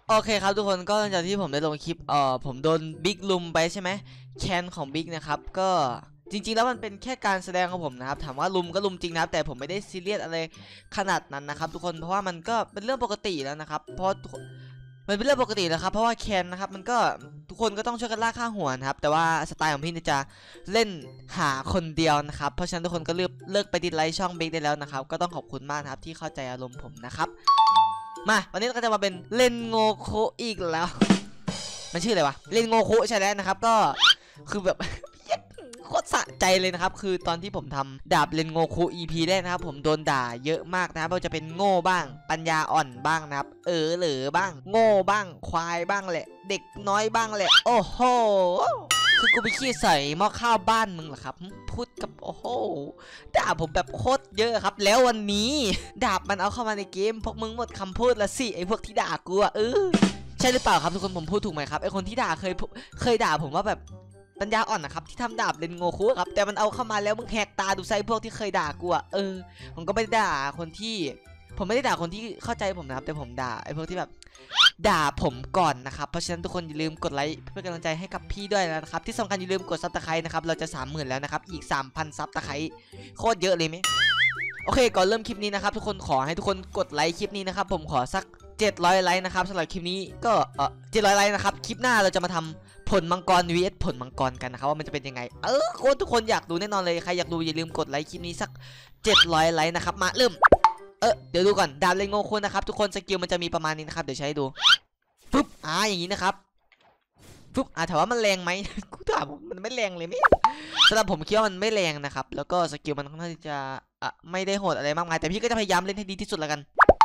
โอเคครับทุกคนก็หลังจากที่ผมได้ลงคลิปผมโดนบิ๊กลุมไปใช่ไหมแคนของบิ๊กนะครับก็จริงๆแล้วมันเป็นแค่การแสดงของผมนะครับถามว่าลุมก็ลุมจริงนะครับแต่ผมไม่ได้ซีเรียสอะไรขนาดนั้นนะครับทุกคนเพราะว่ามันก็เป็นเรื่องปกติแล้วนะครับเพราะมันเป็นเรื่องปกติแล้วครับเพราะว่าแคนนะครับมันก็ทุกคนก็ต้องช่วยกันล่าค่าหัวนะครับแต่ว่าสไตล์ของพี่จะเล่นหาคนเดียวนะครับเพราะฉะนั้นทุกคนก็เลิกไปดิสไลค์ช่องบิ๊กได้แล้วนะครับก็ต้องขอบคุณมากนะครับที่เข้าใจอารมณ์ผมนะครับมาวันนี้เราก็จะมาเป็นเล่นโงโคอีกแล้วมันชื่ออะไรวะเล่นโงโคใช่แล้วนะครับก็คือแบบโคตรสะใจเลยนะครับคือตอนที่ผมทำดาบเลนโงคู EP แรกนะครับผมโดนด่าเยอะมากนะครับว่าจะเป็นโง่บ้างปัญญาอ่อนบ้างนะครับเหลือบ้างโง่บ้างควายบ้างแหละเด็กน้อยบ้างแหละโอ้โหคือกูไปขี้ใส่หม้อข้าวบ้านมึงเหรอครับพูดกับโอ้โหด่าผมแบบโคตรเยอะครับแล้ววันนี้ดาบมันเอาเข้ามาในเกมพวกมึงหมดคำพูดละสิไอพวกที่ด่ากูอะใช่หรือเปล่าครับทุกคนผมพูดถูกไหมครับไอคนที่ด่าเคยด่าผมว่าแบบปัญญาอ่อนนะครับที่ทำดาบเลนโงคุครับแต่มันเอาเข้ามาแล้วมึงแหกตาดูไซพวกที่เคยด่ากูอะผมก็ไม่ได้ด่าคนที่ผมไม่ได้ด่าคนที่เข้าใจผมนะครับแต่ผมด่าไอ้พวกที่แบบด่าผมก่อนนะครับเพราะฉะนั้นทุกคนอย่าลืมกดไลค์เพื่อกำลังใจให้กับพี่ด้วยนะครับที่สำคัญอย่าลืมกดซับสไครต์นะครับเราจะ 30,000 แล้วนะครับอีก 3,000 ซับสไครต์โคตรเยอะเลยไหมโอเคก่อนเริ่มคลิปนี้นะครับทุกคนขอให้ทุกคนกดไลค์คลิปนี้นะครับผมขอสัก700 ไลค์นะครับสำหรับคลิปนี้ก็700 ไลค์นะครับคลิปหน้าเราจะมาทำผลมังกร vs ผลมังกรกันนะครับว่ามันจะเป็นยังไงโค้ชทุกคนอยากดูแน่นอนเลยใครอยากดูอย่าลืมกดไลค์คลิปนี้สัก700 ไลค์นะครับมาเริ่มเดี๋ยวดูก่อนดาบเลนโงคุนะครับทุกคนสกิลมันจะมีประมาณนี้นะครับเดี๋ยวใช้ดูฟึบอย่างนี้นะครับฟึบถามว่ามันแรงไหม กูถามมันไม่แรงเลยไหมสำหรับผมคิดว่ามันไม่แรงนะครับแล้วก็สกิลมันค่อนข้างที่จะไม่ได้โหดอะไรมากมายแต่พี่ก็จะพยายามเล่นให้ดีที่สุดแล้วกัน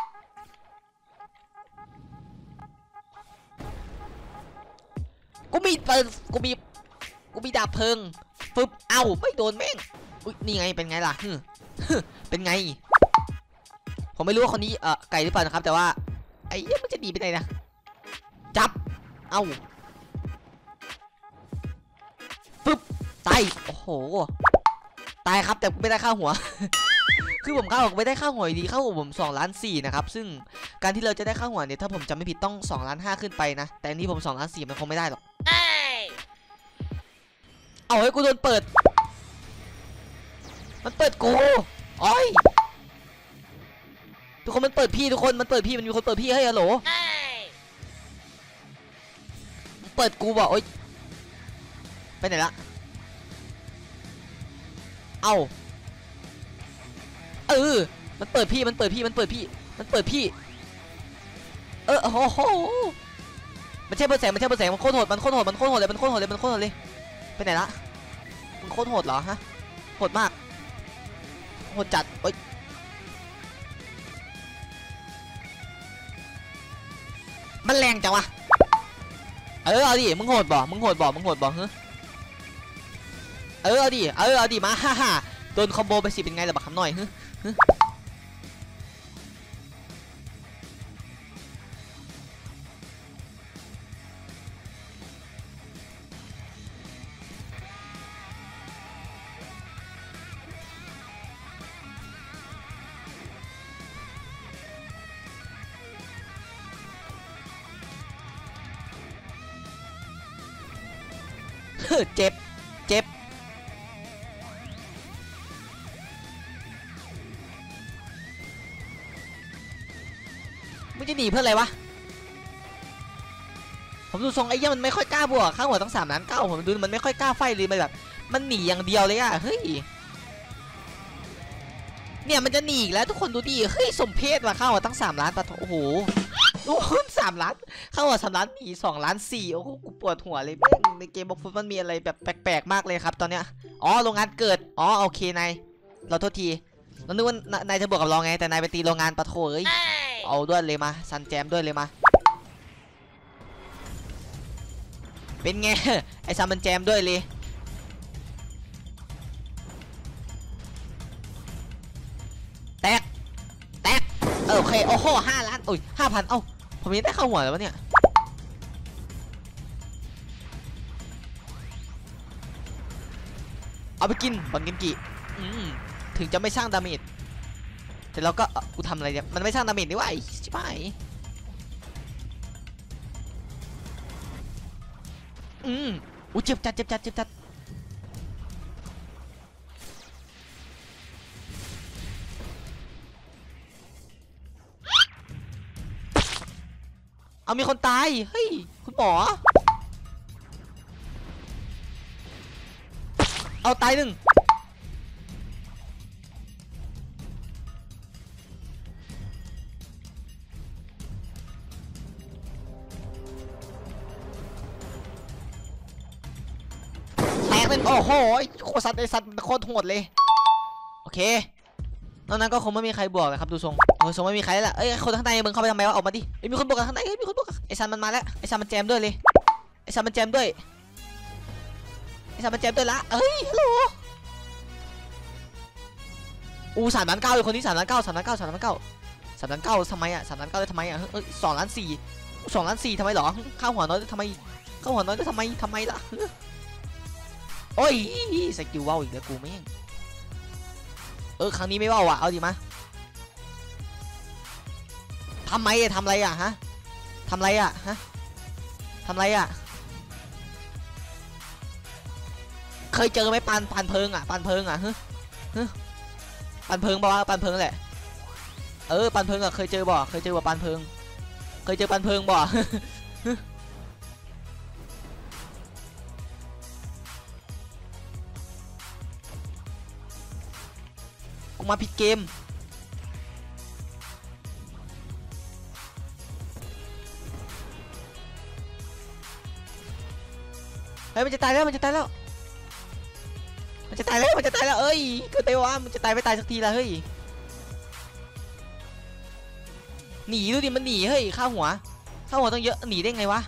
กูมีดาบเพลิงฟึบไม่โดนแม่งนี่ไงเป็นไงล่ะเป็นไงผมไม่รู้ว่าคนนี้ไก่หรือเปล่านะครับแต่ว่าไอ้มันจะหนีไปไหนนะจับฟึบตายโอ้โหตายครับแต่ไม่ได้ค่าหัว คือผมไม่ได้ค่าหัวดีค่าหัวผม2.4 ล้านนะครับซึ่งการที่เราจะได้ค่าหัวเนี่ยถ้าผมจำไม่ผิดต้อง2.5 ล้านขึ้นไปนะแต่อันนี้ผม2.4 ล้านมันคงไม่ได้หรอกให้กูโดนเปิดมันเปิดกูทุกคนมันเปิดพี่ทุกคนมันเปิดพี่มันมีคนเปิดพี่ให้ฮัลโหลเปิดกูบอกไปไหนละมันเปิดพี่โอ้โหมันใช่เบอร์แสงมันโคตรโหดเลยไปไหนละมันโคตรโหดเหรอฮะโหดมากโหดจัดมันแรงจังวะเอาดิมึงโหดบ่เฮ้ยเอาดิมาฮ่าโดนคอมโบไปสิเป็นไงล่ะบักคำหน่อยเจ็บมึงจะหนีเพื่ออะไรวะผมดูทรงไอ้ย่ามันไม่ค่อยกล้าบวกข้างหัวต้อง3.9 ล้านผมดูมันไม่ค่อยกล้าไฟเลยมันแบบมันหนีอย่างเดียวเลยเฮ้ยเนี่ยมันจะหนีอีกแล้วทุกคนดูดิเฮ้ยสมเพศว่ะข้าวหัวตั้ง3 ล้านปะโอ้โหดู3 ล้านข้าวหัว3 ล้านหนี2.4 ล้านโอ้โหกูปวดหัวเลยแม่งในเกมบอกฟุตมันมีอะไรแบบแปลกๆมากเลยครับตอนเนี้ยโรงงานเกิดโอเคนายเราโทษทีเรานึกว่านายจะบวกกับเราไงแต่นายไปตีโรงงานปะโถเอ้ยเอาด้วยเลยมาซันแจมด้วยเลยมาเป็นไงไอ้ซันมันแจมด้วยเลยแตกโอเคโอ้โห5 ล้าน5,000ผมยังได้เข้าหัวแล้ววะเนี่ยเอาไปกินบอลกินกี่ถึงจะไม่สร้างดาเมจแต่เราก็กูทำอะไรเนี่ยมันไม่สร้างดาเมจนี่วะใช่ไหมอู้เจ็บจัดเจ็บจัดเจ็บจัดเอามีคนตายเฮ้ยคุณหมอเอาตายหนึ่งโอ้โหโคตรสัตว์ไอสัตว์โคตรโหดเลยโอเคนอกนั้นก็คงไม่มีใครบวกเลยครับดูทรงทรงไม่มีใครแล้วเอ้ยคนข้างในมึงเข้าไปทำไมวะออกมาดิเอ้ยมีคนบวกกันข้างในเฮ้ยมีคนบวกไอซันมันมาแล้วไอซันมันแจมด้วยเลยไอซันมันแจมด้วยไอซันมันแจมด้วยละเอ้ยฮัลโหลอู้3,900อยู่คนนี้3,900ทำไมอ่ะ3,900ได้ทำไมอ่ะเอ้ย2,400,000ทำไมหรอข้าวหัวน้อยทำไมข้าวหัวน้อยได้ทำไมล่ะโอ้ยสกิลว่าวอีกแล้วกูแม่งครั้งนี้ไม่ว่าวอ่ะเอาดิมาทำอะไรอ่ะฮะทำอะไรอ่ะฮะทำอะไรอ่ะเคยเจอไหมปานเพลิงอ่ะปานเพลิงอ่ะปานเพลิงบอกว่าปานเพลิงแหละปานเพลิงอ่ะเคยเจอบ่เคยเจอว่าปานเพลิงเคยเจอปานเพลิงบ่มาผิดเกมเฮ้ยมันจะตายแล้วเอ้ยเกิดไปวะมันจะตายไม่ตายสักทีละเฮ้ยหนีดูดิมันหนีเฮ้ยข้าหัวต้องเยอะหนีได้ไงวะ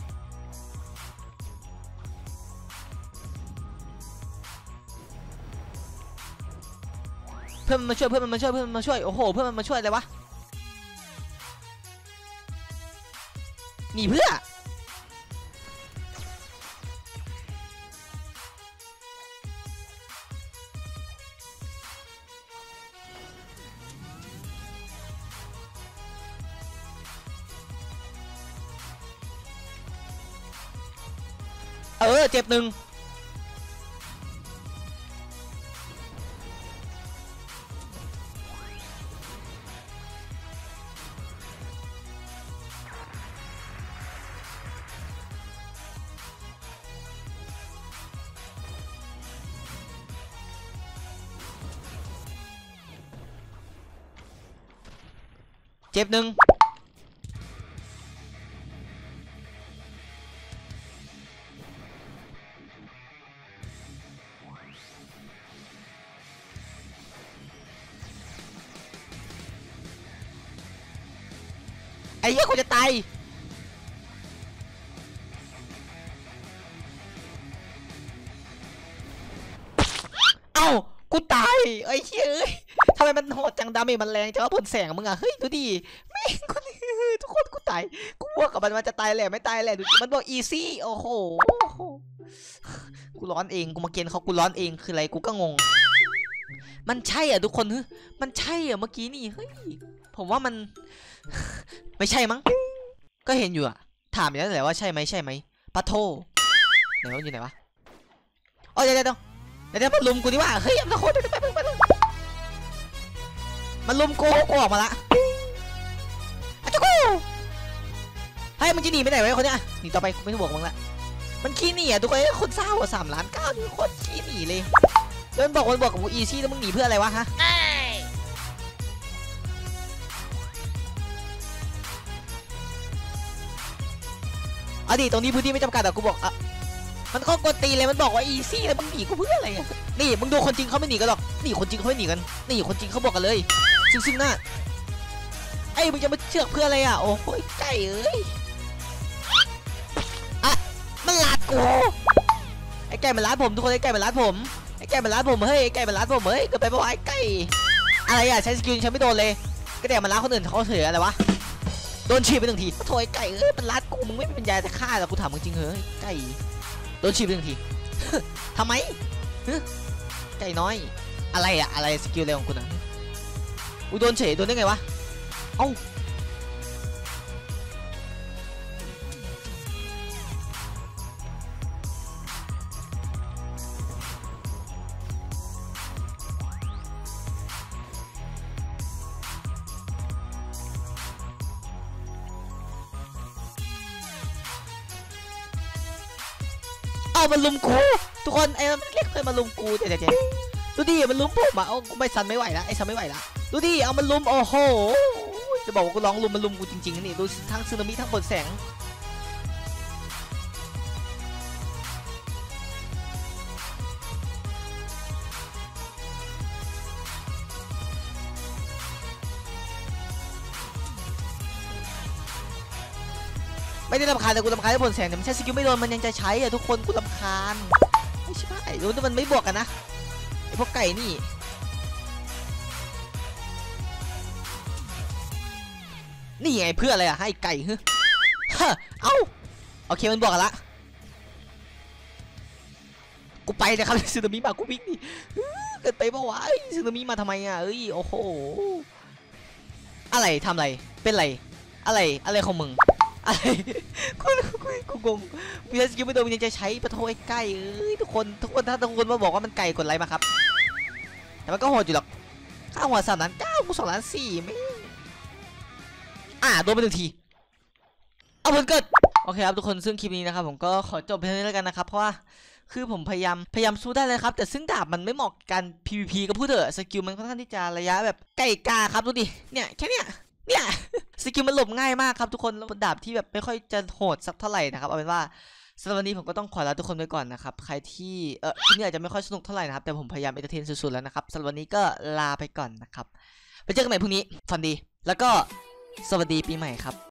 เพื่อนมันมาช่วยโอ้โหเพื่อนมันมาช่วยอะไรวะหนีเพื่อเจ็บหนึ่งไอ้เหี้ยกูจะตายเอ้ากูตายไอ้เหี้ยทำไมมันโหดจังดาเมจมันแรงจังวะบนแสงมึงอะเฮ้ยดูดิแม่งทุกคนกูตายกูว่ากับมันจะตายแหละไม่ตายแหละดูมันบอกอีซี่โอ้โหกูร้อนเองกูมาเกณฑ์เขากูร้อนเองคืออะไรกูก็งงมันใช่อ่ะทุกคนมันใช่อ่ะเมื่อกี้นี่เฮ้ยผมว่ามันไม่ใช่มั้งก็เห็นอยู่อะถามอยู่แล้วแหละว่าใช่ไหมปะโทไหนวะอยู่ไหนวะอ๋อเดี๋ยวมันลุมกูดิว่าเฮ้ยมันโคตรมันลุมกูออกมาละอาจารย์กูให้มันจะหนีไปไหนวะคนเนี้ยหนีต่อไปไม่ต้องบอกมึงละมันขี้หนีอ่ะทุกคนคนเศร้าอ่ะ3,900,000นี่โคตรขี้หนีเลยแล้วมันบอกกับกูอีซี่แล้วมึงหนีเพื่ออะไรวะฮะเอาดิตรงนี้พื้นที่ไม่จำกัดอ่ะกูบอกอ่ะมันก็กดตีเลยมันบอกว่าอีซี่แล้วมึงหนีกูเพื่ออะไรอ่ะนี่มึงดูคนจริงเขาไม่หนีกันหรอกนี่คนจริงเขาไม่หนีกันนี่คนจริงเขาบอกกันเลยซึ่งหน้าไอ้มึงจะมาเชือกเพื่ออะไรอ่ะโอ้ยไก่เอ้ยอ่ะมันลาดกูไอ้ไก่มันลาดผมทุกคนไอ้ไก่มันลาดผมเฮ้ยไอ้ไก่มันลาดผมเฮ้ยเกิดไปปะวะไอ้ไก่อะไรอ่ะใช้สกิลฉันไม่โดนเลยก็แต่มันลาดคนอื่นเขาเถื่ออะไรวะโดนฉีดไป1 ทีโถยไก่มันลาดกูมึงไม่เป็นยาจะฆ่าหรอกกูถามมึงจริงเหรอไก่โดนฉีดไป1 ทีทำไมไก่น้อยอะไรสกิลเร็วของคุณนะกูโดนเฉยโดนได้ไงวะเอ้าเอามันลุมกูทุกคนไอ้มันเรียกเพื่อนมาลุมกูเดี๋ยวดูดิมันลุมผมอ่ะเอาไม่ซันไม่ไหวละไอ้ซันไม่ไหวละดูดิเอามันลุมโอ้โหจะบอกว่ากูร้องลุมมันลุมกูจริงๆนี่ดูทั้งสึนามิทั้งบนแสงไม่ได้รำคาญแต่กูรำคาญที่บนแสงเนี่ยมันใช้สกิลไม่โดนมันยังจะใช้อะทุกคนกูรำคาญไม่ใช่ดูแต่มันไม่บวกกันนะไอพวกไก่นี่นี่ไงเพื่ออะไรอะให้ไก่เฮ้ยเอ้าโอเคมันบวกกันละกูไปเลยครับสึนามิมากูวิ่งดิเกิดไปปะวะสึนามิมาทำไมอะเอ้ยโอ้โหอะไรทำอะไรเป็นไรอะไรของมึงอะไรกูงงมีสกิลไม่โดนมันยังจะใช้ปะโถไอ้ไก่เอ้ยทุกคนถ้าทุกคนมาบอกว่ามันไก่กดไลค์มาครับแต่มันก็โหดอยู่หรอกข้าหัว3,900,000กู2,400,000ไม่โดนไป1 ทีเอาผลเกิดโอเคครับทุกคนซึ่งคลิปนี้นะครับผมก็ขอจบเพียงนี้แล้วกันนะครับเพราะว่าคือผมพยายามสู้ได้เลยครับแต่ซึ่งดาบมันไม่เหมาะกัน PVP ก็พูดเถอะสกิลมันค่อนข้างที่จะระยะแบบไก่กาครับดูดิเนี่ยแค่เนี้ยสกิลมันหลบง่ายมากครับทุกคนแล้วดาบที่แบบไม่ค่อยจะโหดสักเท่าไหร่นะครับเอาเป็นว่าสำหรับวันนี้ผมก็ต้องขอลาทุกคนไปก่อนนะครับใครที่คลิปนี้อาจจะไม่ค่อยสนุกเท่าไหร่นะครับแต่ผมพยายามเอนเตอร์เทนสุดๆแล้วนะครับสำหรับวันนี้ก็ลาไปก่อนนะครับไปเจอกันใหม่พรุ่งนี้ฝันดีแล้วก็สวัสดีปีใหม่ครับ